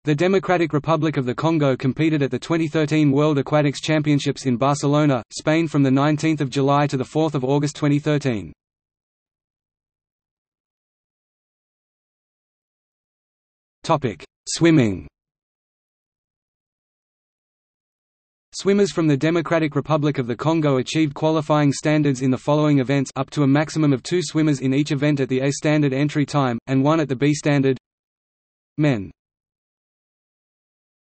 The Democratic Republic of the Congo competed at the 2013 World Aquatics Championships in Barcelona, Spain from 19 July to 4 August 2013. Swimming. Swimmers from the Democratic Republic of the Congo achieved qualifying standards in the following events, up to a maximum of 2 swimmers in each event at the A standard entry time, and 1 at the B standard. Men